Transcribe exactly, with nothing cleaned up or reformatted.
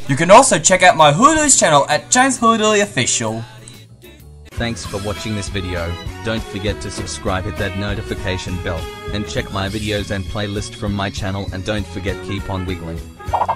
You can also check out my Hoodoo's channel at James Hoodoo Official. Thanks for watching this video. Don't forget to subscribe, hit that notification bell, and check my videos and playlist from my channel, and don't forget keep on wiggling.